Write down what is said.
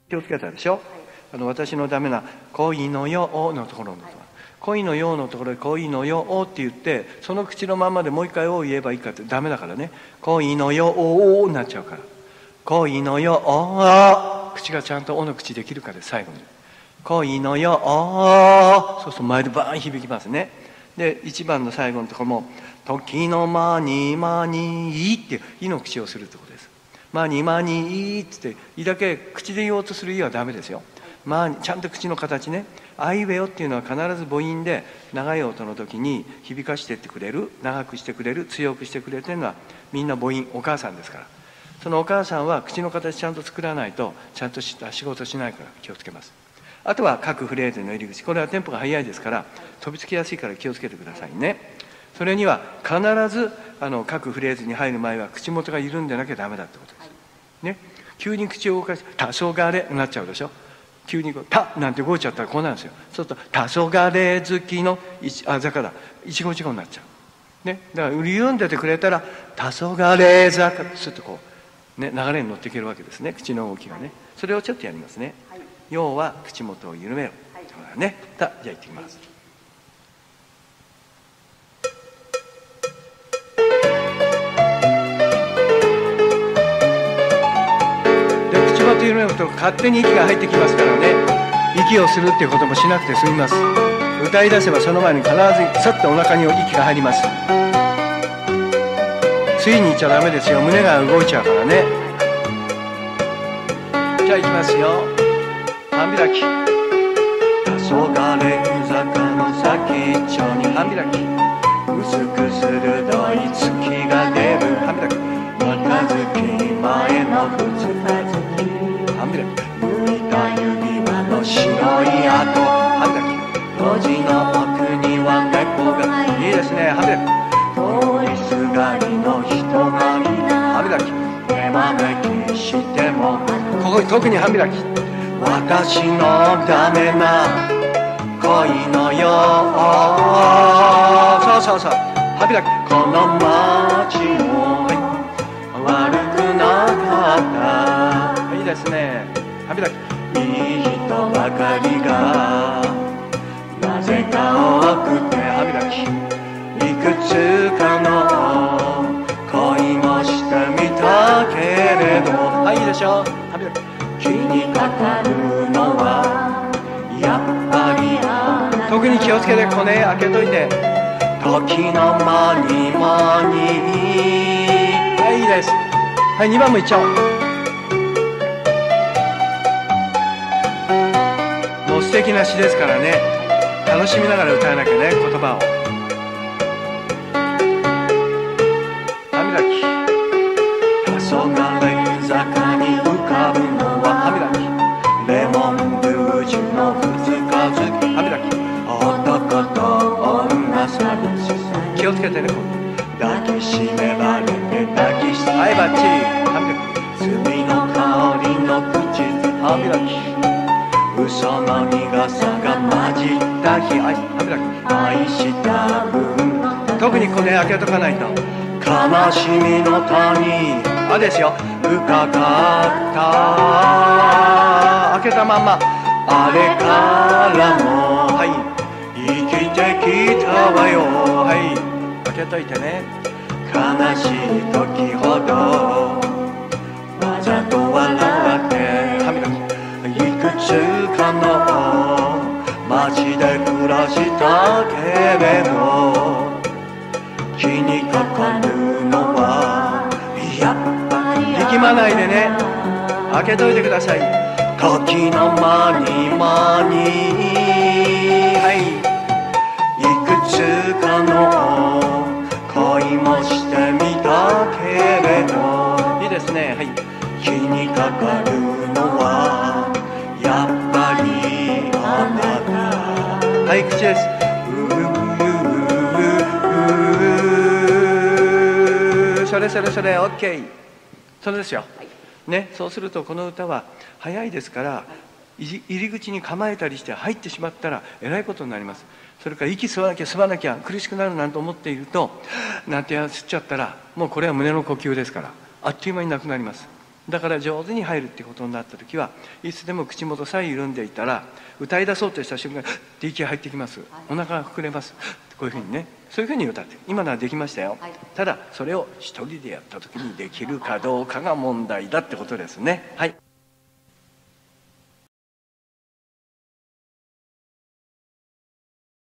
気をつけたでしょ。私のダメな恋のよのところの恋のよのところで恋のよって言って、その口のままでもう一回を言えばいいかってダメだからね。恋のよになっちゃうから、恋のよ口がちゃんとおの口できるかで、最後に恋のよそうすると前でバーン響きますね。で1番の最後のところも時の間に間にいっていの口をするってことです。間に間にいっていだけ口で言おうとするいはダメですよ。ちゃんと口の形ね。あいうえおっていうのは必ず母音で長い音の時に響かしてってくれる、長くしてくれる、強くしてくれてるのはみんな母音、お母さんですから。そのお母さんは口の形ちゃんと作らないとちゃんとした仕事しないから気をつけます。あとは各フレーズの入り口、これはテンポが速いですから飛びつきやすいから気をつけてくださいね。それには必ず各フレーズに入る前は口元が緩んでなきゃダメだってことです、ね。急に口を動かして「たそがれ」になっちゃうでしょ。急に「た」なんて動いちゃったらこうなんですよ。そうすると「たそがれ好きの坂だ」一語一語になっちゃう、ね。だから緩んでてくれたら「たそがれ坂」すっとこう、ね、流れに乗っていけるわけですね、口の動きがね。それをちょっとやりますね。要は口元を緩めろ、そうだね。じゃあ行ってきます。口元緩めると勝手に息が入ってきますからね。息をするっていうこともしなくて済みます。歌い出せばその前に必ずさっとお腹に息が入ります。ついにいっちゃダメですよ。胸が動いちゃうからね。じゃあいきますよ。半開き。黄昏坂の先っちょに半開き。薄く鋭い月が出る半開き。若月前の二日月半開き。抜いた指輪の白い跡半開き。路地の奥には猫がいいですね。半開き。通りすがりの人が半開き。手招きしてもここ特に半開き。私のダメな恋のよそうそうそう半開き。この街も、悪くなかった、いいですね。半開き。いい人ばかりがなぜか多くて半開き。いくつかの恋もしてみたけれどいいでしょ。半開き。気にかかるのはやっぱり特に気をつけてこね開けといて。時の間に間にいいです。2番もいっちゃおう。もう素敵な詩ですからね。楽しみながら歌わなきゃね、言葉を。半開き。黄昏坂に浮かぶのは半開き。レモンルージュの二日月半開き。男と女さり気をつけてね。抱きしめられて抱きしめバッチリ半開き。罪の香りの口づ半開き。嘘の苦さが混じった日半開き。愛した分特にこれ開けとかないと。悲しみの谷ですよ。深かった開けたまんま。あれからも生きてきたわよ開けといてね。悲しい時ほどわざと笑って歯磨き。いくつかの街で暮らしたけれど気にかかるのはやっぱり力まないでね。開けといてください。時の間に間にいくつかの恋もしてみたけれどいいですね。気にかかるのはやっぱりあなた口です。それ OK。 それですよ、ね。そうするとこの歌は早いですから入り口に構えたりして入ってしまったらえらいことになります。それから息吸わなきゃ苦しくなるなんて思っているとなんて吸っちゃったらもうこれは胸の呼吸ですからあっという間になくなります。 だから上手に入るってことになった時はいつでも口元さえ緩んでいたら歌い出そうとした瞬間にって息が入ってきます、お腹が膨れます、こういうふうにね、そういうふうに歌って今のはできましたよ、ただそれを一人でやった時にできるかどうかが問題だってことですね。はい。